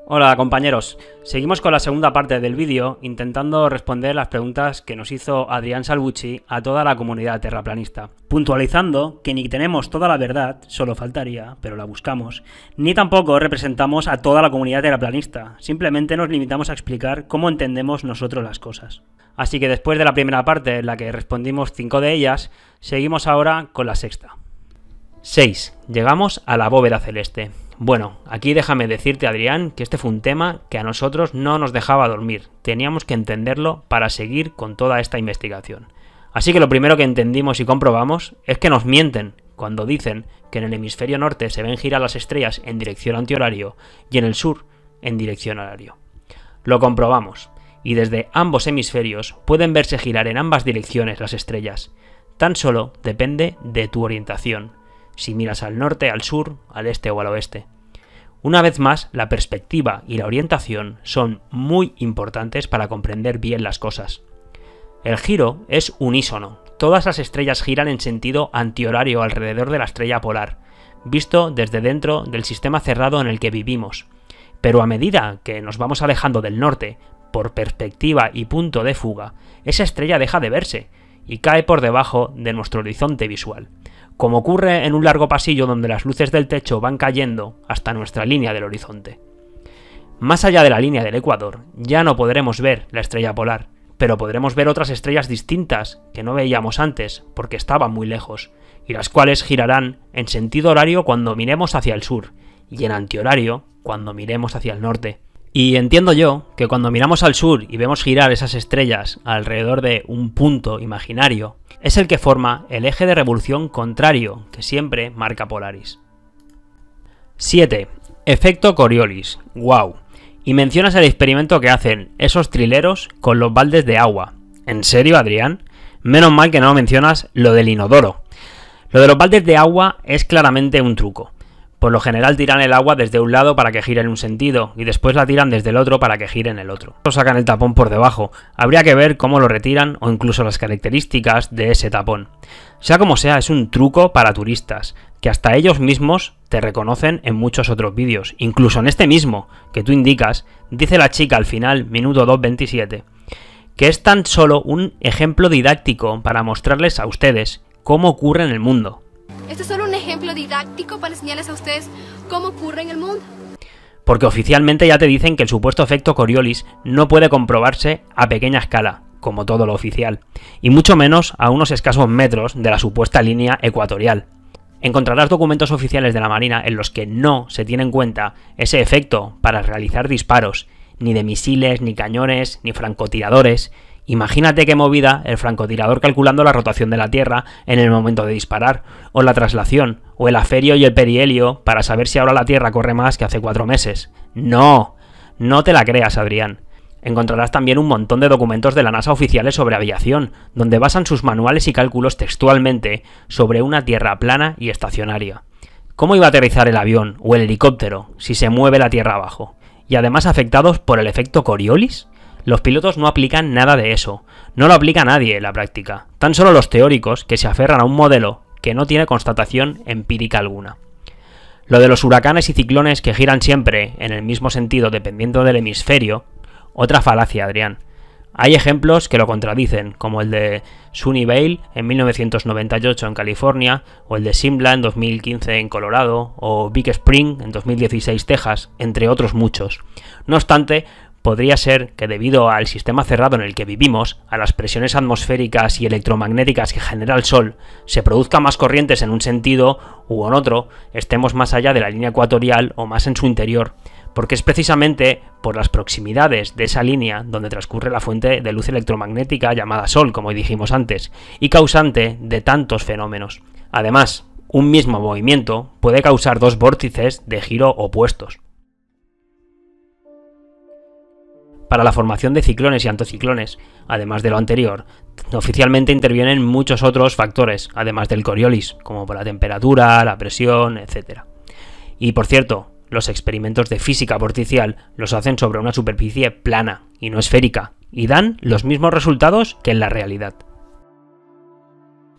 Hola compañeros, seguimos con la segunda parte del vídeo intentando responder las preguntas que nos hizo Adrián Salvucci a toda la comunidad terraplanista, puntualizando que ni tenemos toda la verdad, solo faltaría, pero la buscamos, ni tampoco representamos a toda la comunidad terraplanista, simplemente nos limitamos a explicar cómo entendemos nosotros las cosas. Así que después de la primera parte en la que respondimos 5 de ellas, seguimos ahora con la sexta. 6. Llegamos a la bóveda celeste. Bueno, aquí déjame decirte, Adrián, que este fue un tema que a nosotros no nos dejaba dormir. Teníamos que entenderlo para seguir con toda esta investigación. Así que lo primero que entendimos y comprobamos es que nos mienten cuando dicen que en el hemisferio norte se ven girar las estrellas en dirección antihorario y en el sur en dirección horario. Lo comprobamos, y desde ambos hemisferios pueden verse girar en ambas direcciones las estrellas. Tan solo depende de tu orientación. Si miras al norte, al sur, al este o al oeste. Una vez más, la perspectiva y la orientación son muy importantes para comprender bien las cosas. El giro es unísono. Todas las estrellas giran en sentido antihorario alrededor de la estrella polar, visto desde dentro del sistema cerrado en el que vivimos. Pero a medida que nos vamos alejando del norte, por perspectiva y punto de fuga, esa estrella deja de verse y cae por debajo de nuestro horizonte visual, como ocurre en un largo pasillo donde las luces del techo van cayendo hasta nuestra línea del horizonte. Más allá de la línea del ecuador, ya no podremos ver la estrella polar, pero podremos ver otras estrellas distintas que no veíamos antes porque estaban muy lejos, y las cuales girarán en sentido horario cuando miremos hacia el sur, y en antihorario cuando miremos hacia el norte. Y entiendo yo que cuando miramos al sur y vemos girar esas estrellas alrededor de un punto imaginario, es el que forma el eje de revolución contrario que siempre marca Polaris. 7. Efecto Coriolis. ¡Wow! Y mencionas el experimento que hacen esos trileros con los baldes de agua. ¿En serio, Adrián? Menos mal que no mencionas lo del inodoro. Lo de los baldes de agua es claramente un truco. Por lo general tiran el agua desde un lado para que gire en un sentido y después la tiran desde el otro para que gire en el otro. O sacan el tapón por debajo. Habría que ver cómo lo retiran o incluso las características de ese tapón. Sea como sea, es un truco para turistas, que hasta ellos mismos te reconocen en muchos otros vídeos. Incluso en este mismo, que tú indicas, dice la chica al final, minuto 2:27, que es tan solo un ejemplo didáctico para mostrarles a ustedes cómo ocurre en el mundo. Esto es solo un ejemplo didáctico para enseñarles a ustedes cómo ocurre en el mundo. Porque oficialmente ya te dicen que el supuesto efecto Coriolis no puede comprobarse a pequeña escala, como todo lo oficial, y mucho menos a unos escasos metros de la supuesta línea ecuatorial. Encontrarás documentos oficiales de la Marina en los que no se tiene en cuenta ese efecto para realizar disparos, ni de misiles, ni cañones, ni francotiradores. Imagínate qué movida el francotirador calculando la rotación de la Tierra en el momento de disparar, o la traslación, o el aferio y el perihelio para saber si ahora la Tierra corre más que hace 4 meses. ¡No! No te la creas, Adrián. Encontrarás también un montón de documentos de la NASA oficiales sobre aviación, donde basan sus manuales y cálculos textualmente sobre una Tierra plana y estacionaria. ¿Cómo iba a aterrizar el avión o el helicóptero si se mueve la Tierra abajo? Y además afectados por el efecto Coriolis. Los pilotos no aplican nada de eso, no lo aplica nadie en la práctica, tan solo los teóricos que se aferran a un modelo que no tiene constatación empírica alguna. Lo de los huracanes y ciclones que giran siempre en el mismo sentido dependiendo del hemisferio, otra falacia, Adrián. Hay ejemplos que lo contradicen, como el de Sunnyvale en 1998 en California, o el de Simla en 2015 en Colorado, o Big Spring en 2016 Texas, entre otros muchos. No obstante, podría ser que debido al sistema cerrado en el que vivimos, a las presiones atmosféricas y electromagnéticas que genera el Sol, se produzcan más corrientes en un sentido u en otro, estemos más allá de la línea ecuatorial o más en su interior, porque es precisamente por las proximidades de esa línea donde transcurre la fuente de luz electromagnética llamada Sol, como dijimos antes, y causante de tantos fenómenos. Además, un mismo movimiento puede causar dos vórtices de giro opuestos. Para la formación de ciclones y anticiclones, además de lo anterior, oficialmente intervienen muchos otros factores, además del Coriolis, como por la temperatura, la presión, etc. Y por cierto, los experimentos de física vorticial los hacen sobre una superficie plana y no esférica, y dan los mismos resultados que en la realidad.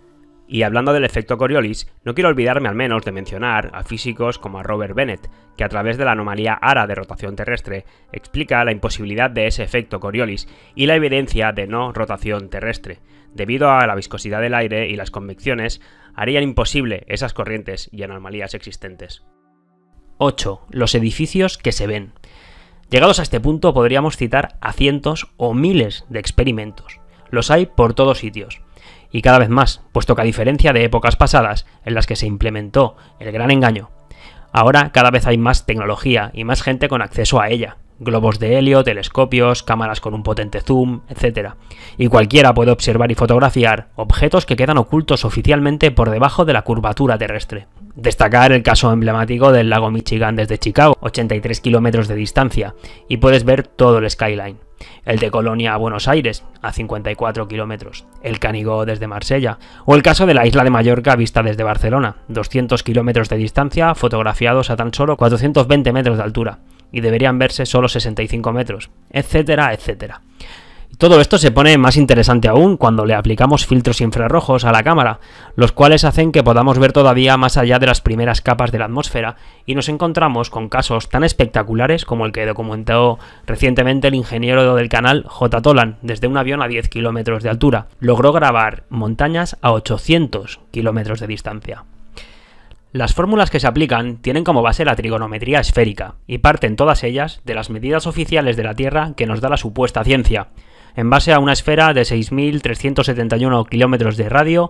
Y hablando del efecto Coriolis, no quiero olvidarme al menos de mencionar a físicos como a Robert Bennett, que a través de la anomalía ARA de rotación terrestre explica la imposibilidad de ese efecto Coriolis y la evidencia de no rotación terrestre, debido a la viscosidad del aire y las convecciones harían imposible esas corrientes y anomalías existentes. 8. Los edificios que se ven. Llegados a este punto podríamos citar a cientos o miles de experimentos. Los hay por todos sitios. Y cada vez más, puesto que a diferencia de épocas pasadas en las que se implementó el gran engaño, ahora cada vez hay más tecnología y más gente con acceso a ella. Globos de helio, telescopios, cámaras con un potente zoom, etc. Y cualquiera puede observar y fotografiar objetos que quedan ocultos oficialmente por debajo de la curvatura terrestre. Destacar el caso emblemático del lago Michigan desde Chicago, 83 kilómetros de distancia, y puedes ver todo el skyline. El de Colonia a Buenos Aires, a 54 kilómetros, el Canigó desde Marsella, o el caso de la isla de Mallorca vista desde Barcelona, 200 kilómetros de distancia, fotografiados a tan solo 420 metros de altura, y deberían verse solo 65 metros, etcétera, etcétera. Todo esto se pone más interesante aún cuando le aplicamos filtros infrarrojos a la cámara, los cuales hacen que podamos ver todavía más allá de las primeras capas de la atmósfera, y nos encontramos con casos tan espectaculares como el que documentó recientemente el ingeniero del canal J. Tolan. Desde un avión a 10 kilómetros de altura logró grabar montañas a 800 kilómetros de distancia. Las fórmulas que se aplican tienen como base la trigonometría esférica, y parten todas ellas de las medidas oficiales de la Tierra que nos da la supuesta ciencia, en base a una esfera de 6.371 kilómetros de radio,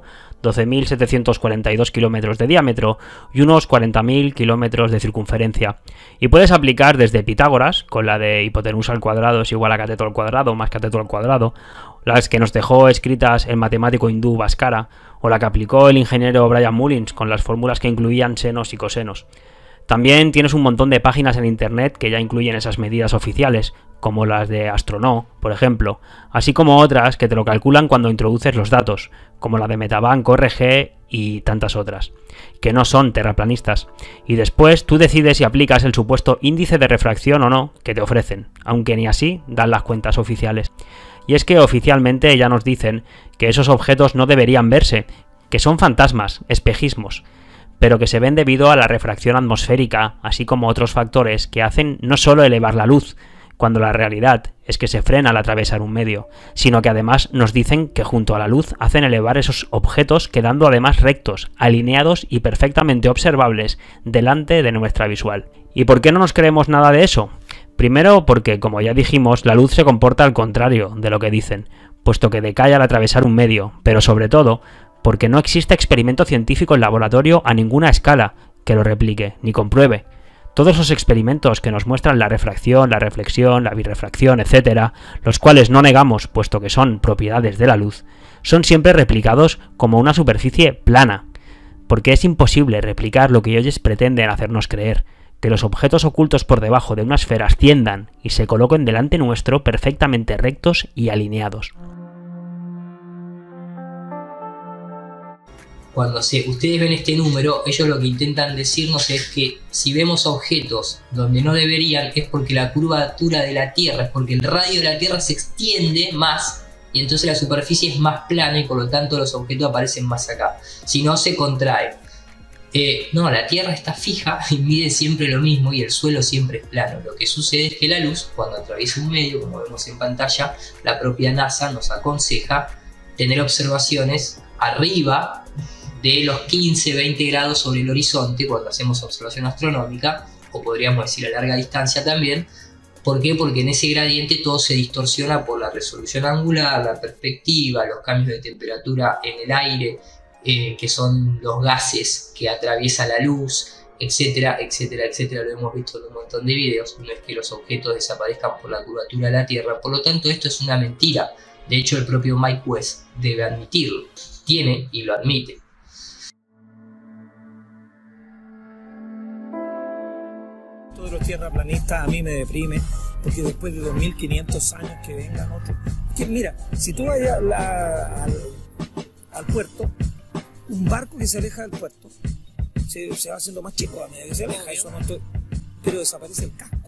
12.742 kilómetros de diámetro y unos 40.000 kilómetros de circunferencia. Y puedes aplicar desde Pitágoras, con la de hipotenusa al cuadrado es igual a cateto al cuadrado más cateto al cuadrado, las que nos dejó escritas el matemático hindú Bhaskara, o la que aplicó el ingeniero Brian Mullins con las fórmulas que incluían senos y cosenos. También tienes un montón de páginas en internet que ya incluyen esas medidas oficiales, como las de Astronot, por ejemplo, así como otras que te lo calculan cuando introduces los datos, como la de Metabank, ORG y tantas otras, que no son terraplanistas. Y después tú decides si aplicas el supuesto índice de refracción o no que te ofrecen, aunque ni así dan las cuentas oficiales. Y es que oficialmente ya nos dicen que esos objetos no deberían verse, que son fantasmas, espejismos, pero que se ven debido a la refracción atmosférica, así como otros factores que hacen no solo elevar la luz, cuando la realidad es que se frena al atravesar un medio, sino que además nos dicen que junto a la luz hacen elevar esos objetos quedando además rectos, alineados y perfectamente observables delante de nuestra visual. ¿Y por qué no nos creemos nada de eso? Primero porque, como ya dijimos, la luz se comporta al contrario de lo que dicen, puesto que decae al atravesar un medio, pero sobre todo porque no existe experimento científico en laboratorio a ninguna escala que lo replique ni compruebe. Todos los experimentos que nos muestran la refracción, la reflexión, la birrefracción, etc., los cuales no negamos puesto que son propiedades de la luz, son siempre replicados como una superficie plana, porque es imposible replicar lo que ellos pretenden hacernos creer, que los objetos ocultos por debajo de una esfera asciendan y se coloquen delante nuestro perfectamente rectos y alineados. Cuando ustedes ven este número, ellos lo que intentan decirnos es que si vemos objetos donde no deberían es porque la curvatura de la Tierra, es porque el radio de la Tierra se extiende más y entonces la superficie es más plana y por lo tanto los objetos aparecen más acá. Si no, se contrae. No, la Tierra está fija y mide siempre lo mismo y el suelo siempre es plano. Lo que sucede es que la luz, cuando atraviesa un medio, como vemos en pantalla, la propia NASA nos aconseja tener observaciones arriba de los 15-20 grados sobre el horizonte cuando hacemos observación astronómica, o podríamos decir a larga distancia también. ¿Por qué? Porque en ese gradiente todo se distorsiona por la resolución angular, la perspectiva, los cambios de temperatura en el aire, que son los gases que atraviesa la luz, etcétera, etcétera, etcétera. Lo hemos visto en un montón de videos. No es que los objetos desaparezcan por la curvatura de la Tierra, por lo tanto esto es una mentira. De hecho el propio Mike West debe admitirlo, tiene y lo admite. Todos los tierraplanistas a mí me deprime, porque después de 2500 años que vengan otros. Que mira, si tú vas al puerto, un barco que se aleja del puerto se va haciendo más chico a medida que se aleja, eso no estoy, pero desaparece el casco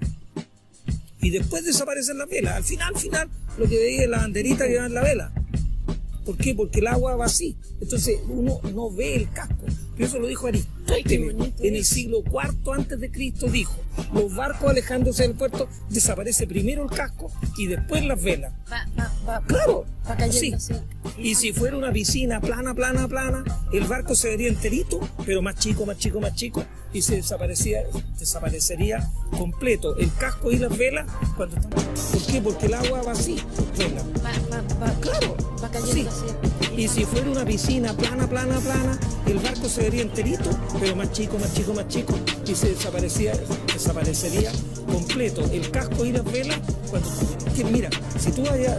y después desaparecen las velas. Al final lo que veía es la banderita que va en la vela, ¿Por qué? Porque el agua va así. Entonces uno no ve el casco. Pero eso lo dijo Aristóteles en el siglo IV antes de Cristo. Dijo, los barcos alejándose del puerto, desaparece primero el casco y después las velas. Claro, va cayendo, sí. sí. Y si fuera una piscina plana, el barco se vería enterito, pero más chico, y se desaparecería completo el casco y las velas cuando están. ¿Por qué? Porque el agua va así, vela. Claro, va cayendo, sí. sí. Y si fuera una piscina plana, el barco se vería enterito, pero más chico, y se desaparecería completo el casco y las velas cuando. Que mira, si tú vas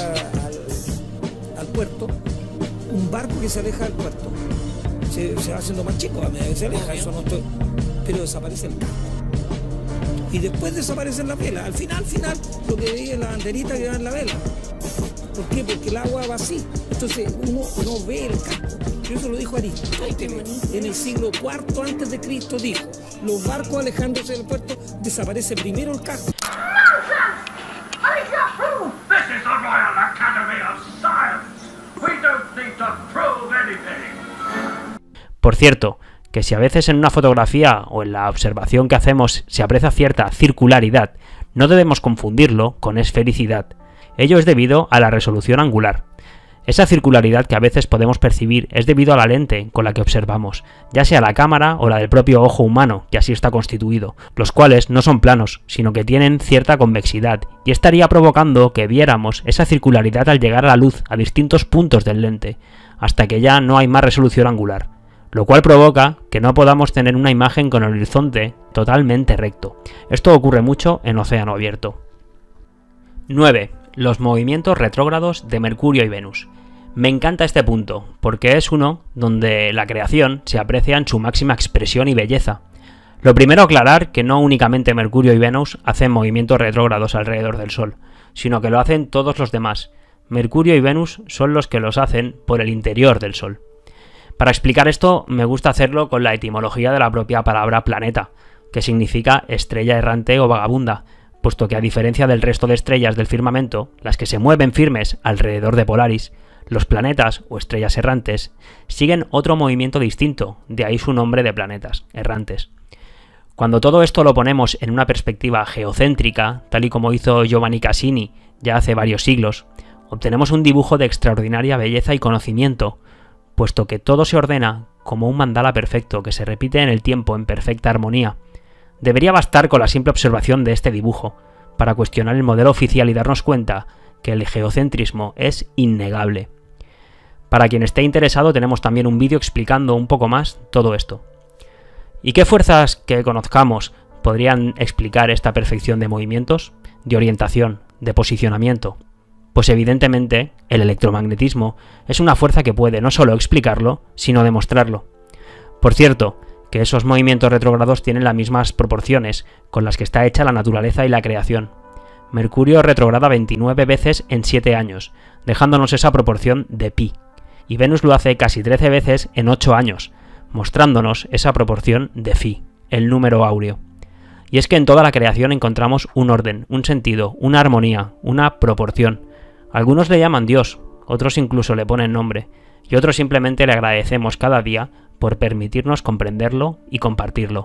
al puerto, un barco que se aleja del puerto se va haciendo más chico a medida que se aleja, pero desaparece el casco. Y después desaparecen las velas. Al final, lo que veía es la banderita que va en la vela. ¿Por qué? Porque el agua va así. Entonces uno no ve el casco. Eso lo dijo Aristóteles en el siglo IV antes de Cristo. Dijo, los barcos alejándose del puerto, desaparece primero el casco. This is the Royal Academy of Science. We don't need to prove anything. Por cierto, que si a veces en una fotografía o en la observación que hacemos se aprecia cierta circularidad, no debemos confundirlo con esfericidad. Ello es debido a la resolución angular. Esa circularidad que a veces podemos percibir es debido a la lente con la que observamos, ya sea la cámara o la del propio ojo humano, que así está constituido, los cuales no son planos, sino que tienen cierta convexidad, y estaría provocando que viéramos esa circularidad al llegar a la luz a distintos puntos del lente, hasta que ya no hay más resolución angular, lo cual provoca que no podamos tener una imagen con el horizonte totalmente recto. Esto ocurre mucho en océano abierto. 9. Los movimientos retrógrados de Mercurio y Venus. Me encanta este punto, porque es uno donde la creación se aprecia en su máxima expresión y belleza. Lo primero, aclarar que no únicamente Mercurio y Venus hacen movimientos retrógrados alrededor del Sol, sino que lo hacen todos los demás. Mercurio y Venus son los que los hacen por el interior del Sol. Para explicar esto, me gusta hacerlo con la etimología de la propia palabra planeta, que significa estrella errante o vagabunda, puesto que a diferencia del resto de estrellas del firmamento, las que se mueven firmes alrededor de Polaris, los planetas o estrellas errantes siguen otro movimiento distinto, de ahí su nombre de planetas errantes. Cuando todo esto lo ponemos en una perspectiva geocéntrica, tal y como hizo Giovanni Cassini ya hace varios siglos, obtenemos un dibujo de extraordinaria belleza y conocimiento, puesto que todo se ordena como un mandala perfecto que se repite en el tiempo en perfecta armonía. Debería bastar con la simple observación de este dibujo para cuestionar el modelo oficial y darnos cuenta que el geocentrismo es innegable. Para quien esté interesado tenemos también un vídeo explicando un poco más todo esto. ¿Y qué fuerzas que conozcamos podrían explicar esta perfección de movimientos, de orientación, de posicionamiento? Pues evidentemente el electromagnetismo es una fuerza que puede no solo explicarlo, sino demostrarlo. Por cierto, que esos movimientos retrógrados tienen las mismas proporciones con las que está hecha la naturaleza y la creación. Mercurio retrograda 29 veces en 7 años, dejándonos esa proporción de pi, y Venus lo hace casi 13 veces en 8 años, mostrándonos esa proporción de phi, el número áureo. Y es que en toda la creación encontramos un orden, un sentido, una armonía, una proporción. Algunos le llaman Dios, otros incluso le ponen nombre, y otros simplemente le agradecemos cada día por permitirnos comprenderlo y compartirlo.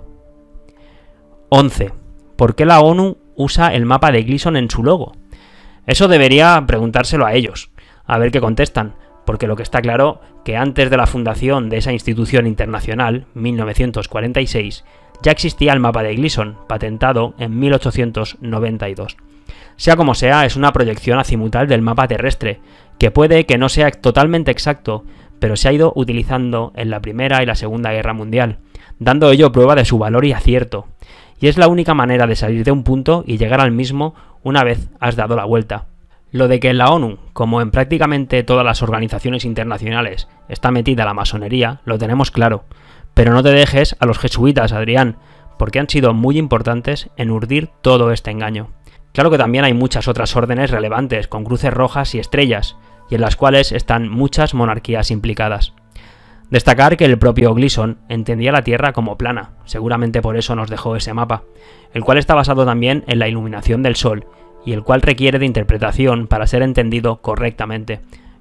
11. ¿Por qué la ONU usa el mapa de Gleason en su logo? Eso debería preguntárselo a ellos, a ver qué contestan, porque lo que está claro que antes de la fundación de esa institución internacional, 1946, ya existía el mapa de Gleason, patentado en 1892. Sea como sea, es una proyección azimutal del mapa terrestre, que puede que no sea totalmente exacto, pero se ha ido utilizando en la Primera y la Segunda Guerra Mundial, dando ello prueba de su valor y acierto. Y es la única manera de salir de un punto y llegar al mismo una vez has dado la vuelta. Lo de que en la ONU, como en prácticamente todas las organizaciones internacionales, está metida la masonería, lo tenemos claro. Pero no te dejes a los jesuitas, Adrián, porque han sido muy importantes en urdir todo este engaño. Claro que también hay muchas otras órdenes relevantes, con cruces rojas y estrellas, y en las cuales están muchas monarquías implicadas. Destacar que el propio Gleason entendía la Tierra como plana, seguramente por eso nos dejó ese mapa, el cual está basado también en la iluminación del Sol, y el cual requiere de interpretación para ser entendido correctamente.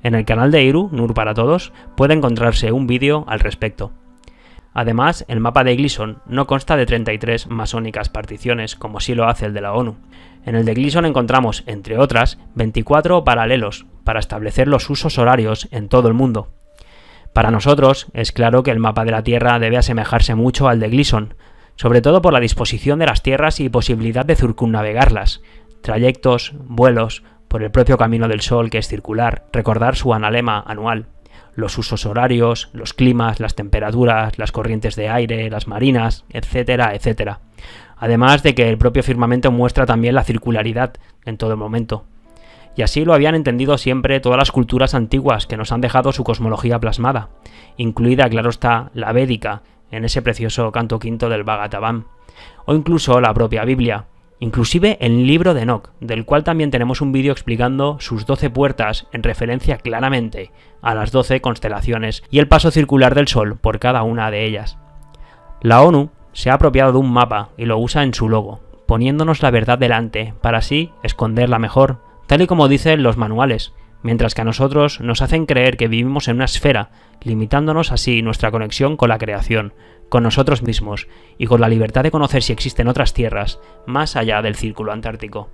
En el canal de Iru, Nur para Todos, puede encontrarse un vídeo al respecto. Además, el mapa de Gleason no consta de 33 masónicas particiones, como sí lo hace el de la ONU. En el de Gleason encontramos, entre otras, 24 paralelos para establecer los usos horarios en todo el mundo. Para nosotros, es claro que el mapa de la Tierra debe asemejarse mucho al de Gleason, sobre todo por la disposición de las tierras y posibilidad de circunnavegarlas, trayectos, vuelos, por el propio camino del Sol que es circular, recordar su analema anual, los usos horarios, los climas, las temperaturas, las corrientes de aire, las marinas, etcétera, etcétera. Además de que el propio firmamento muestra también la circularidad en todo momento. Y así lo habían entendido siempre todas las culturas antiguas que nos han dejado su cosmología plasmada, incluida, claro está, la védica, en ese precioso canto quinto del Bhagavatam, o incluso la propia Biblia, inclusive el libro de Enoch, del cual también tenemos un vídeo explicando sus 12 puertas en referencia claramente a las 12 constelaciones y el paso circular del Sol por cada una de ellas. La ONU se ha apropiado de un mapa y lo usa en su logo, poniéndonos la verdad delante para así esconderla mejor, tal y como dicen los manuales, mientras que a nosotros nos hacen creer que vivimos en una esfera, limitándonos así nuestra conexión con la creación, con nosotros mismos y con la libertad de conocer si existen otras tierras más allá del círculo antártico.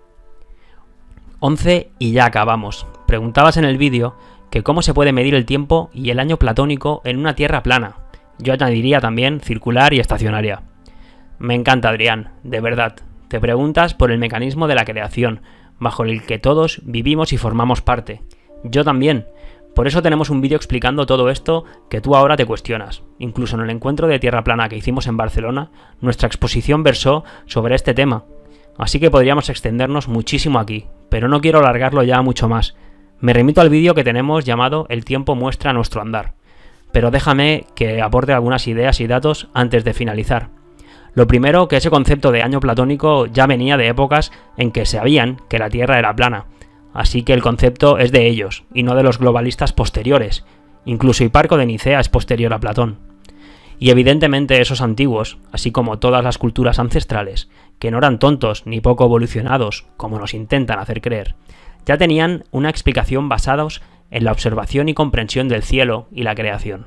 11 y ya acabamos. Preguntabas en el vídeo que cómo se puede medir el tiempo y el año platónico en una Tierra plana. Yo añadiría también circular y estacionaria. Me encanta, Adrián, de verdad. Te preguntas por el mecanismo de la creación, bajo el que todos vivimos y formamos parte. Yo también. Por eso tenemos un vídeo explicando todo esto que tú ahora te cuestionas. Incluso en el encuentro de Tierra Plana que hicimos en Barcelona, nuestra exposición versó sobre este tema. Así que podríamos extendernos muchísimo aquí, pero no quiero alargarlo ya mucho más. Me remito al vídeo que tenemos llamado El tiempo muestra nuestro andar. Pero déjame que aporte algunas ideas y datos antes de finalizar. Lo primero, que ese concepto de año platónico ya venía de épocas en que sabían que la Tierra era plana. Así que el concepto es de ellos, y no de los globalistas posteriores. Incluso Hiparco de Nicea es posterior a Platón. Y evidentemente esos antiguos, así como todas las culturas ancestrales, que no eran tontos ni poco evolucionados, como nos intentan hacer creer, ya tenían una explicación basados en la observación y comprensión del cielo y la creación.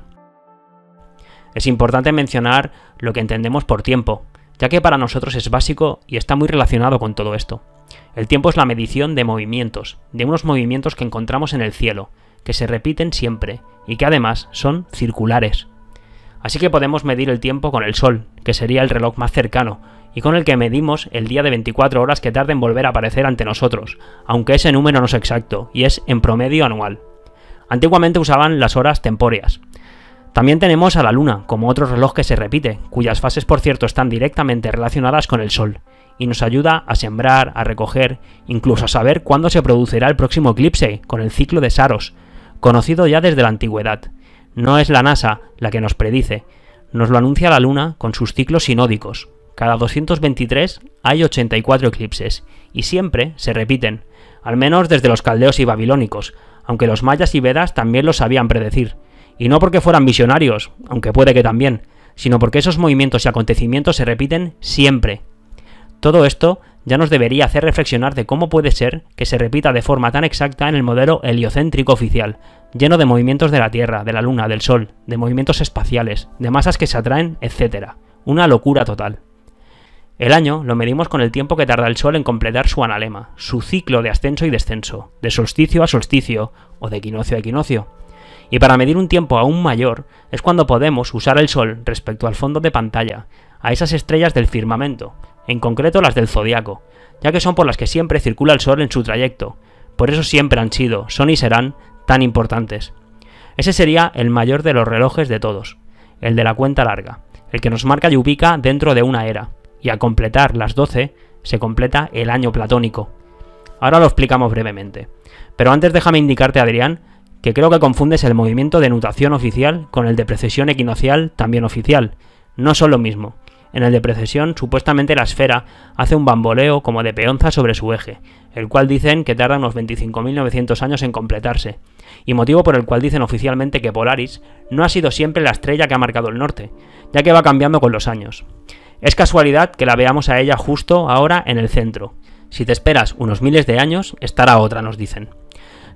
Es importante mencionar lo que entendemos por tiempo, ya que para nosotros es básico y está muy relacionado con todo esto. El tiempo es la medición de movimientos, de unos movimientos que encontramos en el cielo, que se repiten siempre y que además son circulares. Así que podemos medir el tiempo con el Sol, que sería el reloj más cercano, y con el que medimos el día de 24 horas que tarda en volver a aparecer ante nosotros, aunque ese número no es exacto, y es en promedio anual. Antiguamente usaban las horas tempóreas. También tenemos a la Luna, como otro reloj que se repite, cuyas fases por cierto están directamente relacionadas con el Sol, y nos ayuda a sembrar, a recoger, incluso a saber cuándo se producirá el próximo eclipse, con el ciclo de Saros, conocido ya desde la antigüedad. No es la NASA la que nos predice, nos lo anuncia la Luna con sus ciclos sinódicos. Cada 223 hay 84 eclipses, y siempre se repiten, al menos desde los caldeos y babilónicos, aunque los mayas y vedas también lo sabían predecir. Y no porque fueran visionarios, aunque puede que también, sino porque esos movimientos y acontecimientos se repiten siempre. Todo esto ya nos debería hacer reflexionar de cómo puede ser que se repita de forma tan exacta en el modelo heliocéntrico oficial, lleno de movimientos de la Tierra, de la Luna, del Sol, de movimientos espaciales, de masas que se atraen, etc. Una locura total. El año lo medimos con el tiempo que tarda el Sol en completar su analema, su ciclo de ascenso y descenso, de solsticio a solsticio o de equinoccio a equinoccio. Y para medir un tiempo aún mayor es cuando podemos usar el Sol respecto al fondo de pantalla, a esas estrellas del firmamento, en concreto las del zodiaco, ya que son por las que siempre circula el Sol en su trayecto, por eso siempre han sido, son y serán tan importantes. Ese sería el mayor de los relojes de todos, el de la cuenta larga, el que nos marca y ubica dentro de una era, y al completar las 12 se completa el año platónico. Ahora lo explicamos brevemente, pero antes déjame indicarte, Adrián, que creo que confundes el movimiento de nutación oficial con el de precesión equinocial también oficial. No son lo mismo. En el de precesión, supuestamente la esfera hace un bamboleo como de peonza sobre su eje, el cual dicen que tarda unos 25.900 años en completarse, y motivo por el cual dicen oficialmente que Polaris no ha sido siempre la estrella que ha marcado el norte, ya que va cambiando con los años. Es casualidad que la veamos a ella justo ahora en el centro. Si te esperas unos miles de años, estará otra, nos dicen.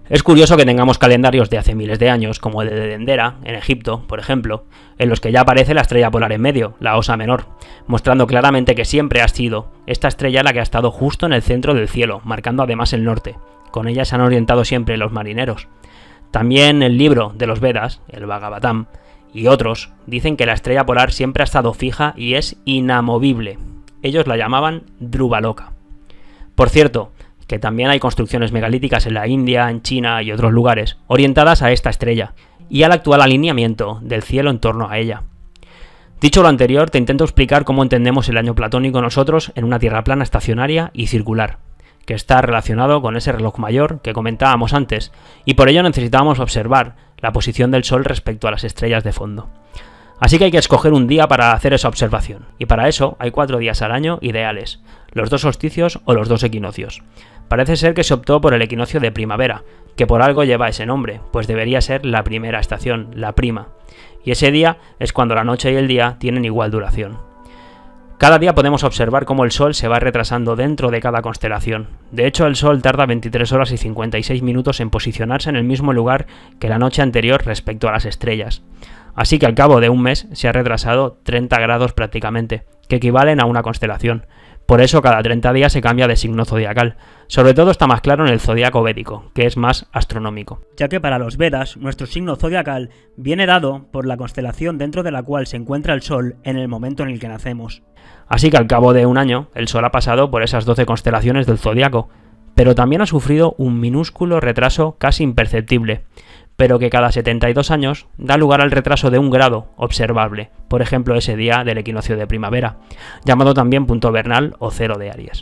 Es curioso que tengamos calendarios de hace miles de años, como el de Dendera, en Egipto, por ejemplo, en los que ya aparece la estrella polar en medio, la Osa Menor, mostrando claramente que siempre ha sido esta estrella la que ha estado justo en el centro del cielo, marcando además el norte. Con ella se han orientado siempre los marineros. También el libro de los Vedas, el Bhagavatam, y otros, dicen que la estrella polar siempre ha estado fija y es inamovible. Ellos la llamaban Dhruvaloka. Por cierto, que también hay construcciones megalíticas en la India, en China y otros lugares, orientadas a esta estrella, y al actual alineamiento del cielo en torno a ella. Dicho lo anterior, te intento explicar cómo entendemos el año platónico nosotros en una Tierra plana estacionaria y circular, que está relacionado con ese reloj mayor que comentábamos antes, y por ello necesitábamos observar la posición del Sol respecto a las estrellas de fondo. Así que hay que escoger un día para hacer esa observación, y para eso hay 4 días al año ideales, los 2 solsticios o los 2 equinoccios. Parece ser que se optó por el equinoccio de primavera, que por algo lleva ese nombre, pues debería ser la primera estación, la prima, y ese día es cuando la noche y el día tienen igual duración. Cada día podemos observar cómo el Sol se va retrasando dentro de cada constelación. De hecho, el Sol tarda 23 horas y 56 minutos en posicionarse en el mismo lugar que la noche anterior respecto a las estrellas. Así que al cabo de un mes se ha retrasado 30 grados prácticamente, que equivalen a una constelación. Por eso cada 30 días se cambia de signo zodiacal. Sobre todo está más claro en el zodiaco védico, que es más astronómico. Ya que para los Vedas, nuestro signo zodiacal viene dado por la constelación dentro de la cual se encuentra el Sol en el momento en el que nacemos. Así que al cabo de un año, el Sol ha pasado por esas 12 constelaciones del zodiaco, pero también ha sufrido un minúsculo retraso casi imperceptible, pero que cada 72 años da lugar al retraso de 1 grado observable, por ejemplo ese día del equinoccio de primavera, llamado también punto vernal o cero de Aries.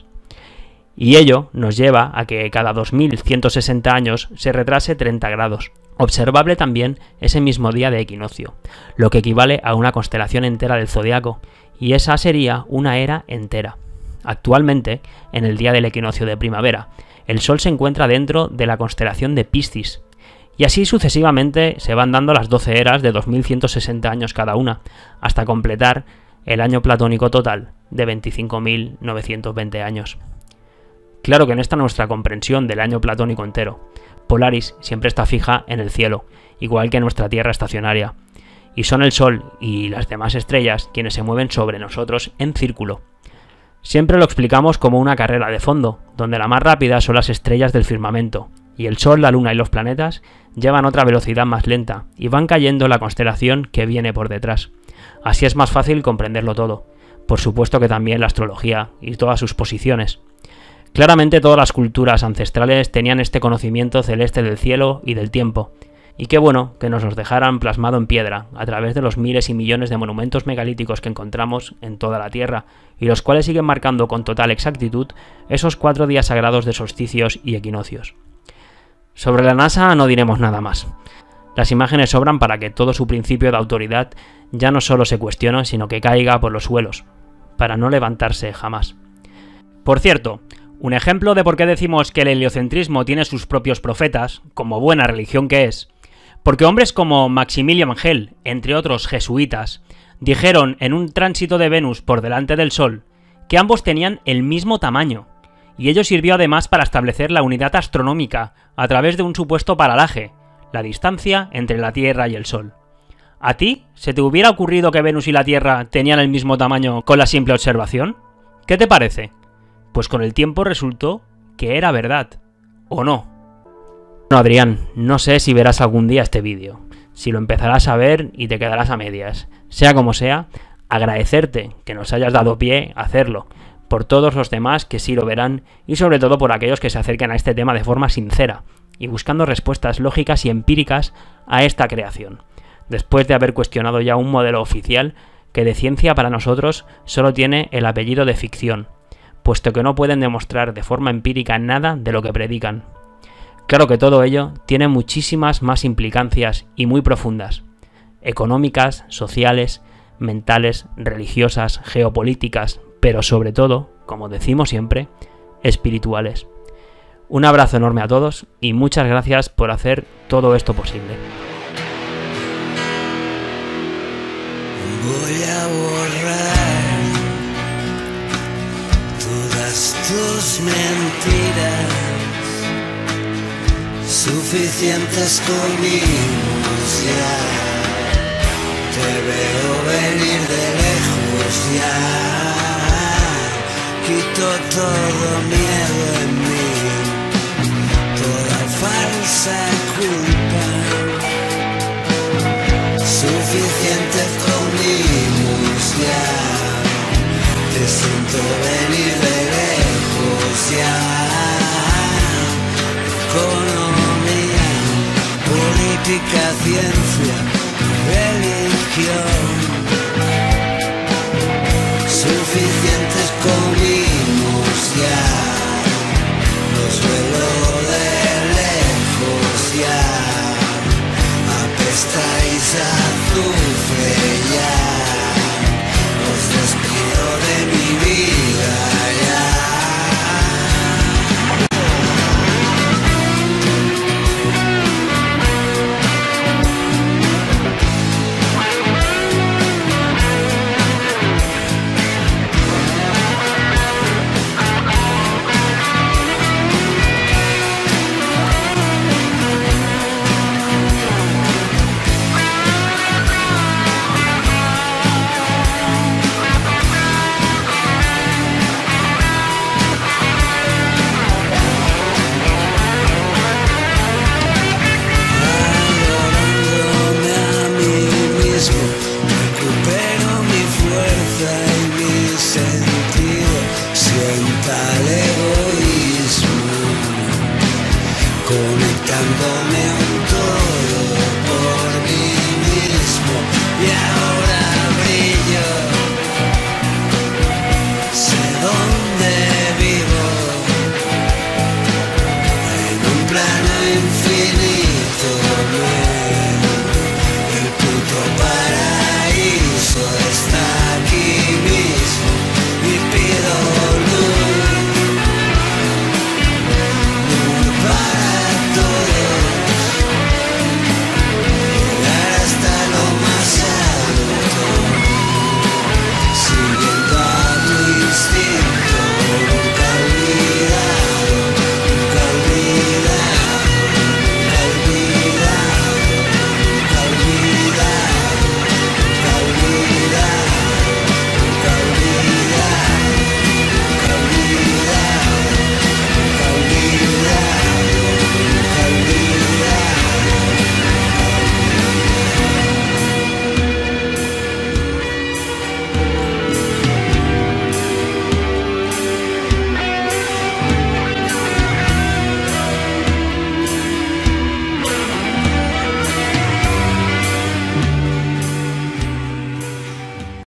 Y ello nos lleva a que cada 2160 años se retrase 30 grados, observable también ese mismo día de equinoccio, lo que equivale a una constelación entera del zodiaco, y esa sería una era entera. Actualmente, en el día del equinoccio de primavera, el Sol se encuentra dentro de la constelación de Piscis, y así sucesivamente se van dando las 12 eras de 2160 años cada una, hasta completar el año platónico total de 25.920 años. Claro que en esta nuestra comprensión del año platónico entero, Polaris siempre está fija en el cielo, igual que nuestra Tierra estacionaria, y son el Sol y las demás estrellas quienes se mueven sobre nosotros en círculo. Siempre lo explicamos como una carrera de fondo, donde la más rápida son las estrellas del firmamento, y el Sol, la Luna y los planetas llevan otra velocidad más lenta y van cayendo en la constelación que viene por detrás. Así es más fácil comprenderlo todo. Por supuesto que también la astrología y todas sus posiciones. Claramente todas las culturas ancestrales tenían este conocimiento celeste del cielo y del tiempo, y qué bueno que nos los dejaran plasmado en piedra a través de los miles y millones de monumentos megalíticos que encontramos en toda la Tierra, y los cuales siguen marcando con total exactitud esos 4 días sagrados de solsticios y equinoccios. Sobre la NASA no diremos nada más. Las imágenes sobran para que todo su principio de autoridad ya no solo se cuestione, sino que caiga por los suelos, para no levantarse jamás. Por cierto, un ejemplo de por qué decimos que el heliocentrismo tiene sus propios profetas, como buena religión que es, porque hombres como Maximilian Schell, entre otros jesuitas, dijeron en un tránsito de Venus por delante del Sol que ambos tenían el mismo tamaño, y ello sirvió además para establecer la unidad astronómica a través de un supuesto paralaje, la distancia entre la Tierra y el Sol. ¿A ti se te hubiera ocurrido que Venus y la Tierra tenían el mismo tamaño con la simple observación? ¿Qué te parece? Pues con el tiempo resultó que era verdad, ¿o no? Bueno, Adrián, no sé si verás algún día este vídeo, si lo empezarás a ver y te quedarás a medias. Sea como sea, agradecerte que nos hayas dado pie a hacerlo, por todos los demás que sí lo verán y sobre todo por aquellos que se acercan a este tema de forma sincera y buscando respuestas lógicas y empíricas a esta creación, después de haber cuestionado ya un modelo oficial que de ciencia para nosotros solo tiene el apellido de ficción, puesto que no pueden demostrar de forma empírica nada de lo que predican. Claro que todo ello tiene muchísimas más implicancias y muy profundas, económicas, sociales, mentales, religiosas, geopolíticas, pero sobre todo, como decimos siempre, espirituales. Un abrazo enorme a todos y muchas gracias por hacer todo esto posible. Voy a borrar todas tus mentiras. Suficientes comimos ya, te veo venir de lejos ya, quito todo miedo en mí, toda falsa culpa. Suficientes comimos ya, te siento venir de lejos ya. Economía, política, ciencia, religión.